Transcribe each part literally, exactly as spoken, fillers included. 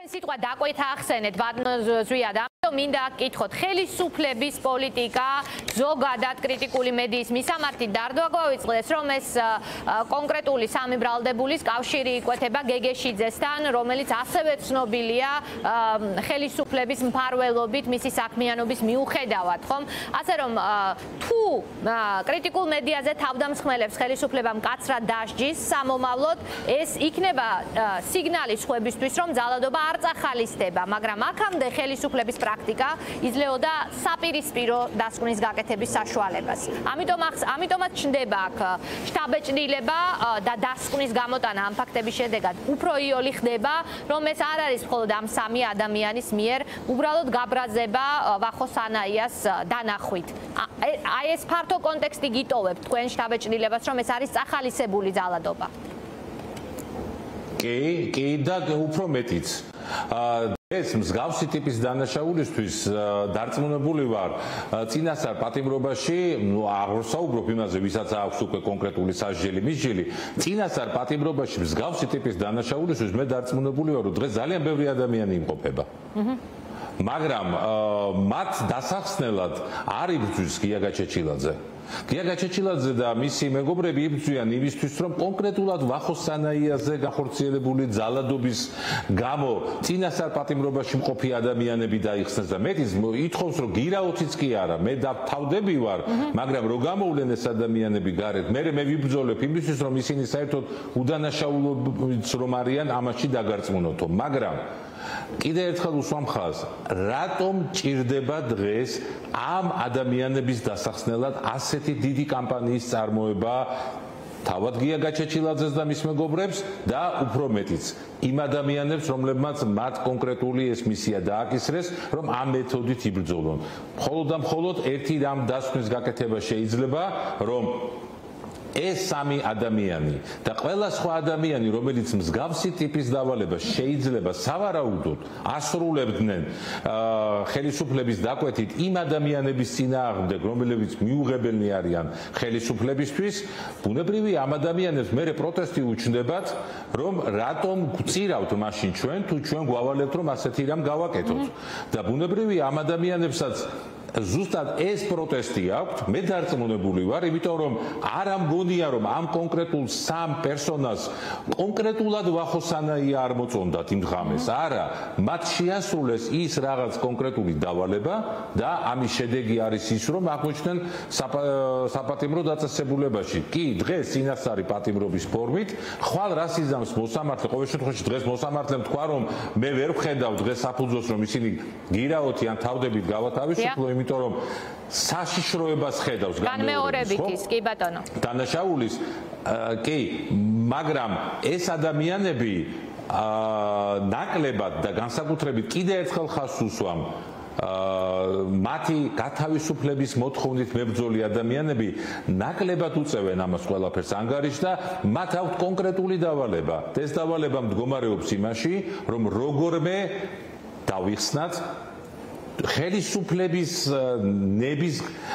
სიტყვა დაკვეთა ახსენეთ ბატონ ზვიად, ამიტომ მინდა გკითხოთ, ხელისუფლების პოლიტიკა ზოგადად კრიტიკული მედიის მისამართი დარდვა გვავიწყდეს, რომ ეს კონკრეტული სამი ბრალდებულის კავშირი იკვეთება გეგეშიძესთან, რომელიც ასევე ცნობილია ხელისუფლების მფარველობით მისი საქმიანობის მიუხედავად, ხომ? ასე რომ თუ კრიტიკულ მედიაზე თავდამსხმელებს ხელისუფლება მკაცრად დასჯის სამომავლოდ, ეს იქნება სიგნალი სხვებისთვის, რომ ძალადობა არ წახალისდება, მაგრამ აქამდე ხელისუფლების პრაქტიკა იძლეოდა საპირისპირო დასკვნის გაკეთების საშუალებას. ამიტომ ამიტომაც ჩნდება აქ შტაბეჭდილება და დასკვნის გამოტანა ამ ფაქტების შედეგად უფრო იოლი ხდება, რომ ეს არ არის მხოლოდ ამ სამი ადამიანის მიერ უბრალოდ გაბრაზება ვახოსანაიას დანახვით. აი ეს ფართო კონტექსტი გიტოვებთ თქვენ შტაბეჭდილებას, რომ ეს არის წახალისებული ძალადობა. კი, კი და უფრო მეტიც. ეს მსგავსი ტიპის დანაშაულისთვის დარწმუნებული ვარ წინასწარ პატიმრობაში, ნუ აღსაუბრობ იმაზე, ვისაც აქვს უკვე კონკრეტული სასჯელი, მისჯილი, წინასწარ პატიმრობაში მსგავსი ტიპის დანაშაულისთვის მე დარწმუნებული ვარ, რომ დღეს ძალიან ბევრი ადამიანი იმყოფება. მაგრამ მათ დასახსნელად არ იბრძვის გია გაჩეჩილაძე. გია გაჩეჩილაძე და მისი მეგობრები იბრძვიან იმისთვის, რომ კონკრეტულად ვახოსანაიაზე განხორციელებული ძალადობის გამო წინასწარ პატიმრობაში მყოფი ადამიანები დაიხსნეს და მეტიც ითხოვს, რომ გირაოთიც კი არა, მე დავთავდები ვარ, მაგრამ რო გამოვლენ ეს ადამიანები გარეთ, მე მე ვიბრძოლებ იმისთვის, რომ ისინი საერთოდ უდანაშაულობიც რომ არიან, ამაში დაგარწმუნოთო, მაგრამ კიდე ერთხელ უსვამ ხაზს, რატომ ჭირდება დღეს ამ ადამიანების დასახსნელად ასეთი დიდი კამპანიის წარმოება თავად გია გაჩეჩილაძეს და მის მეგობრებს და უფრო მეტიც იმ ადამიანებს, რომლებმაც მათ კონკრეტული ეს მისია დააკისრეს, რომ ამ მეთოდით იბრძოლონ. მხოლოდ და მხოლოდ ერთი რამ დასკვნის გაკეთება შეიძლება, რომ ეს სამი ადამიანი და ყველა სხვა ადამიანი, რომელიც მსგავსი ტიპის დავალებას შეიძლება სავარაუდოდ ასრულებდნენ ხელისუფლების დაკვეთით იმ ადამიანების წინააღმდეგ, რომლებიც მიუღებელნი არიან ხელისუფლებისთვის, ბუნებრივი ამ ადამიანებს მერე პროტესტი უჩნდებათ, რომ რატომ გვწირავთ მაშინ ჩვენ, თუ ჩვენ გვავალებთ, რომ ასეთი რამ გავაკეთოთ. და ბუნებრივი ამ ადამიანებსაც ზუსტად ეს პროტესტი აქვთ, მე დარწმუნებული ვარ, იმიტომ რომ არ ამგონია, რომ ამ კონკრეტულ სამ პერსონას კონკრეტულად ვახოსანაია არ მოწონდათ იმ ღამეს. არა, მათ შეასრულეს ის რაღაც კონკრეტული დავალება და ამის შედეგი არის ის, რომ აღმოჩნდნენ საპატიმრო დაწესებულებაში. კი, დღეს წინასწარი პატიმრობის ფორმით, ხვალ რას იზამს მოსამართლე, ყოველ შემთხვევაში დღეს მოსამართლემ თქვა, რომ მე ვერ ვხედავ დღეს საფუძვლოს, რომ ისინი გირაოთი ან თავდებით გავათავისუფლო, იმიტომ რომ საშიშროებას ხედავს განმეორებითის, კი ბატონო. დანაშაულის, კი, მაგრამ ეს ადამიანები ნაკლებად და განსაკუთრებით კიდე ერთხელ ხაზს უსვამ, მათი გათავისუფლების მოთხოვნით მებრძოლი ადამიანები ნაკლებად უწევენ ამას ყველაფერს ანგარიშს და მათ აქვთ კონკრეტული დავალება. ეს დავალება მდგომარეობს იმაში, რომ როგორმე დავიხსნათ ხელისუფლების ნების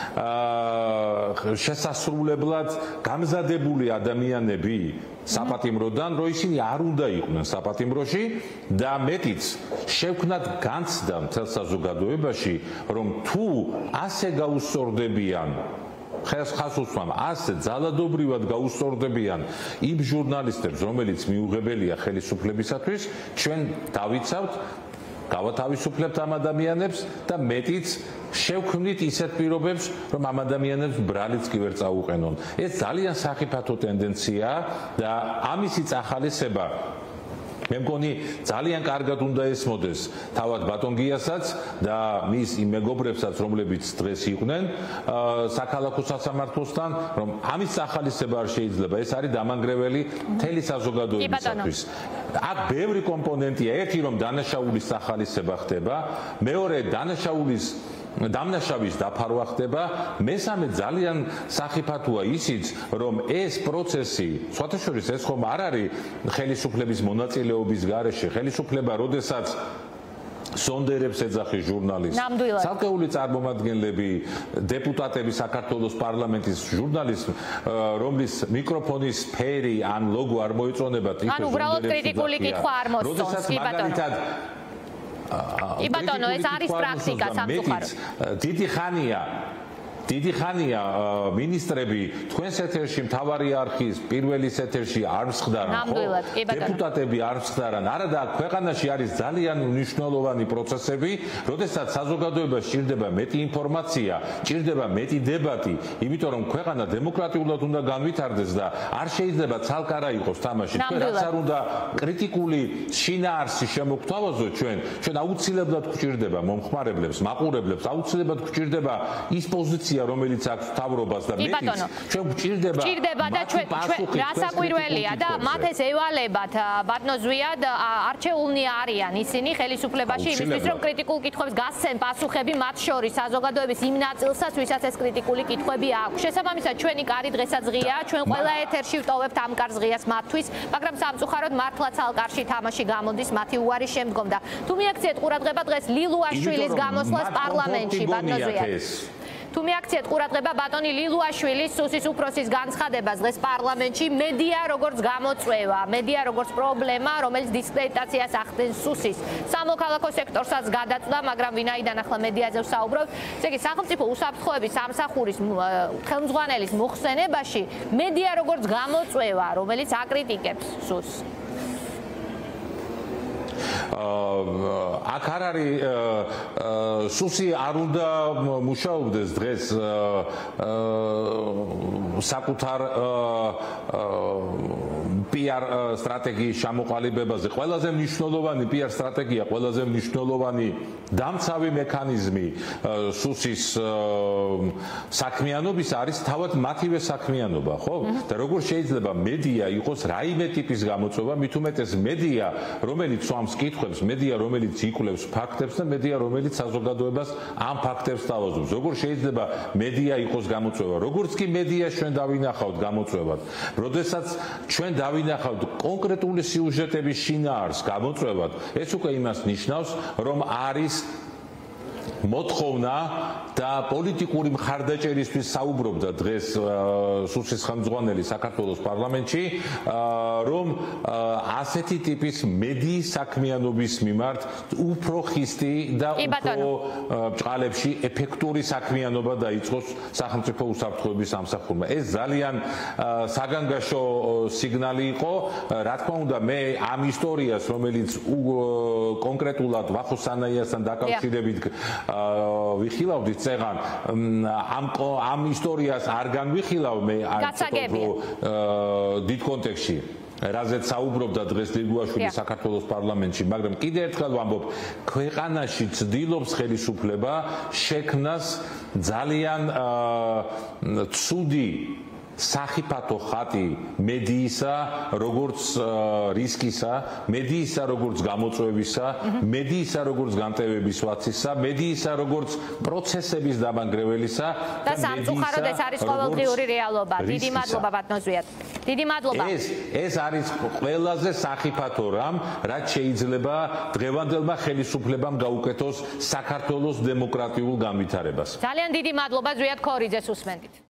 შესასრულებლად გამზადებული ადამიანები საპატიმროდან, რომ ისინი არ უნდა იყვნენ საპატიმროში და მეტიც შევქნათ განცდა მთელ საზოგადოებაში, რომ თუ ასე გაუსწორდებიან ხას უსვამ, ასე ძალადობრივად გაუსწორდებიან იმ ჟურნალისტებს, რომელიც მიუღებელია ხელისუფლებისათვის, ჩვენ დავიცავთ, გავათავისუფლებთ ამ ადამიანებს და მეტიც შევქმნით ისეთ პირობებს, რომ ამ ადამიანებს ბრალიც კი ვერ წაუყენონ. ეს ძალიან სახიფათო ტენდენციაა და ამისი წახალისება მე მგონი ძალიან კარგად უნდა ესმოდეს თავად ბატონ გიასაც და მის იმ მეგობრებსაც, რომლებიც დღეს იყვნენ საქალაქო სასამართლოსთან, რომ ამის წახალისება არ შეიძლება. ეს არის დამანგრეველი მთელი საზოგადოებისათვის. აქ ბევრი კომპონენტია. ერთი, რომ დანაშაულის წახალისება ხდება, მეორე დანაშაულის დამნაშავის დაფარვა ხდება, მესამე ძალიან სახიფათოა ისიც, რომ ეს პროცესი, სხვათა შორის ეს ხომ არ არის ხელისუფლების მონაწილეობის გარეშე, ხელისუფლება როდესაც სონდერებს ეძახის ჟურნალისტს, ცალკეული წარმომადგენლები, დეპუტატები საქართველოს პარლამენტის ჟურნალისტ, რომლის მიკროფონის ფერი ან ლოგო არ მოეწონებათ, ან უბრალოდ კრიტიკული კითხვა არ მოსწონს, კი ბატონო. კი ბატონო, ეს არის პრაქტიკა სამწუხაროდ. დიდი ხანია დიდი ხანია მინისტრები თქვენს ეთერში მთავარი არქის პირველის ეთერში არ მსხდარან, ხო? დეპუტატები არ მსხდარან. არადა აქ ქვეყანაში არის ძალიან მნიშვნელოვანი პროცესები, როდესაც საზოგადოებას სჭირდება მეტი ინფორმაცია, სჭირდება მეტი დებატი, იმიტომ რომ ქვეყანა დემოკრატიულად უნდა განვითარდეს და არ შეიძლება ცალკარა იყოს თამაში. თქვენ რაც არ უნდა კრიტიკული შინაარსი შემოგთავაზოთ ჩვენ, ჩვენ აუცილებლად გვჭირდება მომხმარებლებს, მაყურებლებს, აუცილებლად გვჭირდება ის პოზიცია რომელიც აქვს თავრობას და მეტიც ჩვენ გვჭირდება გვჭირდება და ჩვენ რასაკვირველია და მათ ეს ევალებათ ბატონო ზვიად არჩეულნი არიან ისინი ხელისუფლებაში იმისთვის რომ კრიტიკულ კითხვებს გასცენ პასუხები მათ შორის საზოგადოების იმ ნაწილსაც ვისაც ეს კრიტიკული კითხვები აქვს შესაბამისად ჩვენი კარი დღესაც ღია ჩვენ ყველა ეთერში ვტოვებთ ამ კარს ღიას მათთვის მაგრამ სამწუხაროდ მართლაც ალკარში თამაში გამოდის მათი უარის შემდგომ და თუ მიაქციეთ ყურადღება დღეს ლილუაშვილის გამოსვლას პარლამენტში ბატონო ზვიად თუ მიაქციეთ ყურადღება ბატონი ლილუაშვილის სუსის უფროსის განცხადებას დღეს პარლამენტში მედია როგორც გამოწვევა, მედია როგორც პრობლემა, რომელიც დისკრედიტაციას ახდენს სუსის სამოქალაქო სექტორსაც გადაწვდა, მაგრამ ვინაიდან ახლა მედიაზე ვსაუბრობთ, ესე იგი სახელმწიფო უსაფრთხოების სამსახურის ხელმძღვანელის მოხსენებაში მედია როგორც გამოწვევა, რომელიც აკრიტიკებს სუსს. აქ არ არის სუსი არ უნდა მუშაობდეს დღეს საკუთარ პიარ სტრატეგიის ჩამოყალიბებაზე. ყველაზე მნიშვნელოვანი პიარ სტრატეგია, ყველაზე მნიშვნელოვანი დამცავი მექანიზმი სუსის საქმიანობის არის თავად მათივე საქმიანობა, ხო? და როგორ შეიძლება მედია იყოს რაიმე ტიპის გამოწვევა, მით უმეტეს მედია, რომელიც სვამს კითხვებს, მედია, რომელიც იკვლევს ფაქტებს და მედია, რომელიც საზოგადოებას ამ ფაქტებს თავაზობს. როგორ შეიძლება მედია იყოს გამოწვევა? როგორც კი მედიას ჩვენ დავინახავთ გამოწვევად, როდესაც ჩვენ დავინახავთ კონკრეტული სიუჟეტების შინაარსს გამოწვევად, ეს უკვე იმას ნიშნავს, რომ არის მოთხოვნა და პოლიტიკური მხარდაჭერისთვის საუბრობდა დღეს სუსის ხელმძღვანელი საქართველოს პარლამენტში, რომ ასეთი ტიპის მედიის საქმიანობის მიმართ უფრო ხისტი და უფრო ბჭყალებში ეფექტური საქმიანობა დაიწყოს სახელმწიფო უსაფრთხოების სამსახურმა. ეს ძალიან საგანგაშო სიგნალი იყო. რა თქმა უნდა, მე ამ ისტორიას, რომელიც კონკრეტულად ვახო სანაიასთან დაკავშირებით ვიხილავდით წეღან ამ ამ ისტორიას არ განვიხილავ მე დიდ კონტექსტში რაზეც საუბრობდა დღეს ლილუაშვილი საქართველოს პარლამენტში, მაგრამ კიდე ერთხელ ვამბობ, ქვეყანაში ცდილობს ხელისუფლება შექმნას ძალიან ცუდი სახიფათო ხატი მედიისა, როგორც რისკისა, მედიისა, როგორც გამოწვევისა, მედიისა, როგორც განტევების ვაცისა, მედიისა, როგორც პროცესების დამანგრეველისა და სამწუხაროდ ეს არის ყოველდღიური რეალობა. დიდი მადლობა ბატონო ზვიად. დიდი მადლობა. ეს ეს არის ყველაზე სახიფათო რამ, რაც შეიძლება დღევანდელმა ხელისუფლებამ გაუკეთოს საქართველოს დემოკრატიულ განვითარებას. ძალიან დიდი მადლობა ზვიად ქორიძეს უსმენდით.